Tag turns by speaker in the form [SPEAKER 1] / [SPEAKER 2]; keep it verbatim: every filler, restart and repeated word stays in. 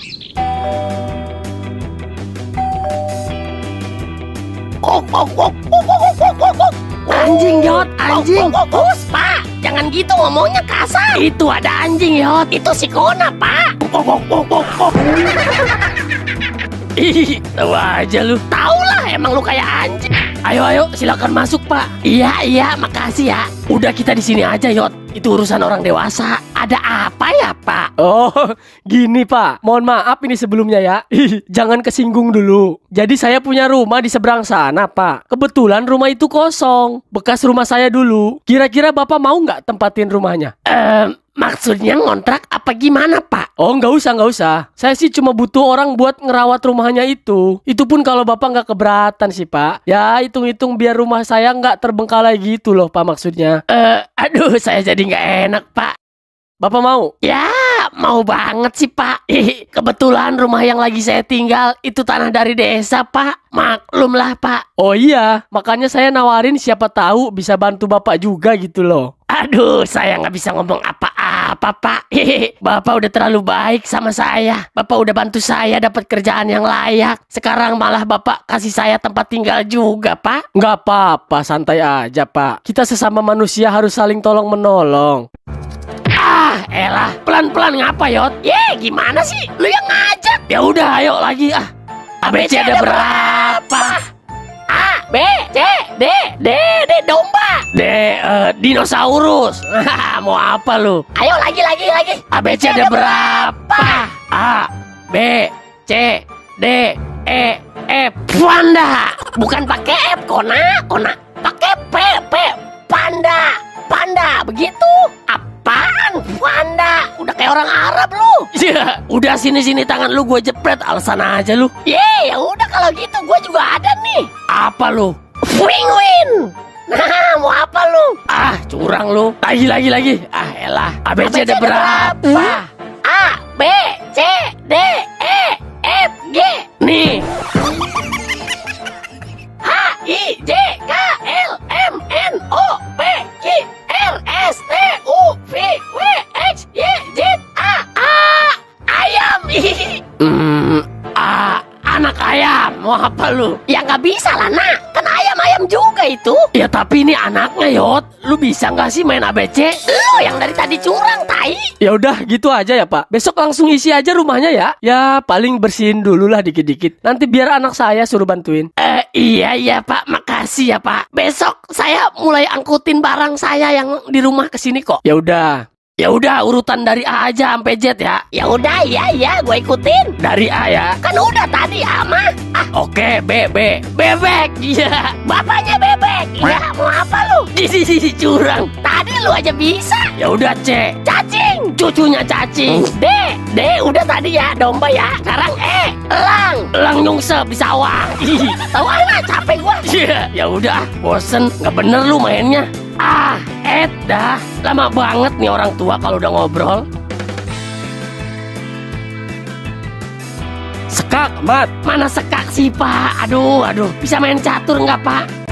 [SPEAKER 1] Anjing Yot, anjing. Bus Pak, jangan gitu ngomongnya kasar. Itu ada anjing Yot, itu si Kona Pak. Ih, tahu aja lu. Tahu lah, emang lu kayak anjing. Ayo ayo, silakan masuk Pak. Iya iya, makasih ya. Udah kita di sini aja Yot. Itu urusan orang dewasa. Ada apa ya Pak?
[SPEAKER 2] Oh, gini Pak. Mohon maaf ini sebelumnya ya. Jangan kesinggung dulu. Jadi saya punya rumah di seberang sana Pak. Kebetulan rumah itu kosong. Bekas rumah saya dulu. Kira-kira Bapak mau nggak tempatin rumahnya?
[SPEAKER 1] Ehm, maksudnya ngontrak apa gimana Pak?
[SPEAKER 2] Oh, nggak usah, nggak usah. Saya sih cuma butuh orang buat ngerawat rumahnya itu. Itu pun kalau Bapak nggak keberatan sih Pak. Ya, hitung-hitung biar rumah saya nggak terbengkalai gitu loh Pak maksudnya.
[SPEAKER 1] Eh, aduh, saya jadi nggak enak Pak.
[SPEAKER 2] Bapak mau?
[SPEAKER 1] Ya, mau banget sih Pak. Kebetulan rumah yang lagi saya tinggal itu tanah dari desa Pak. Maklum lah Pak.
[SPEAKER 2] Oh iya, makanya saya nawarin siapa tahu bisa bantu Bapak juga gitu loh.
[SPEAKER 1] Aduh, saya nggak bisa ngomong apa-apa Pak. Bapak udah terlalu baik sama saya. Bapak udah bantu saya dapat kerjaan yang layak. Sekarang malah Bapak kasih saya tempat tinggal juga Pak.
[SPEAKER 2] Nggak apa-apa, santai aja Pak. Kita sesama manusia harus saling tolong menolong.
[SPEAKER 1] Ah, elah, pelan-pelan ngapa Yot? Ye, gimana sih? Lu yang ngajak. Ya udah, ayo lagi ah. A B C ada berapa? A, B, C, D, D, D domba. D, uh, dinosaurus. Mau apa lu? Ayo lagi, lagi, lagi. A B C ada berapa? A, B, C, D, E, F. Panda. Bukan pakai F, Kona, Kona. Pakai P, P. Panda, panda. Begitu. Apaan? Panda. Udah kayak orang Arab lu. Iya. Udah sini-sini tangan lu gue jepret. Alasan aja lu. Ye, ya udah kalau gitu gue juga ada nih. Apa lu? Penguin. Nah, mau apa lu? Ah, curang lu. Lagi, lagi, lagi. Ah, elah. A B C ada berapa? A, B, C, D, E, F, G. Nih. H, I, J, K, L, M, N, O, P, Q, R, S, T, U, V, W, X, Y, Z, A, A. Ayam. Hmm, A, anak ayam. Mau apa lu? Ya nggak bisa lah nak. Kan ayam-ayam juga itu. Ya tapi ini anaknya Yot. Lu bisa nggak sih main A B C? Lu yang dari tadi curang, tai.
[SPEAKER 2] Ya udah gitu aja ya Pak. Besok langsung isi aja rumahnya ya. Ya paling bersihin dulu lah dikit-dikit. Nanti biar anak saya suruh bantuin.
[SPEAKER 1] Eh iya iya Pak, makasih ya Pak. Besok saya mulai angkutin barang saya yang di rumah ke sini kok.
[SPEAKER 2] Ya udah.
[SPEAKER 1] Ya udah urutan dari A aja sampai Z ya. Ya udah iya iya gue ikutin. Dari A ya. Kan udah tadi A mah. Ah oke B B. Bebek. Iya. Bapaknya bebek. Iya mau apa lu? Di curang. Tadi lu aja bisa. Ya udah C. Cacing. Cucunya cacing. D. D udah tadi ya domba ya. Sekarang E. Elang. Elang nyungsep di sawah. Tahu anak capek gua. Iya. Ya udah bosen. Nggak bener lu mainnya. Ah, Ed dah. Lama banget nih orang tua kalau udah ngobrol.
[SPEAKER 2] Sekak, Mat.
[SPEAKER 1] Mana sekak sih, Pak? Aduh, aduh. Bisa main catur nggak, Pak?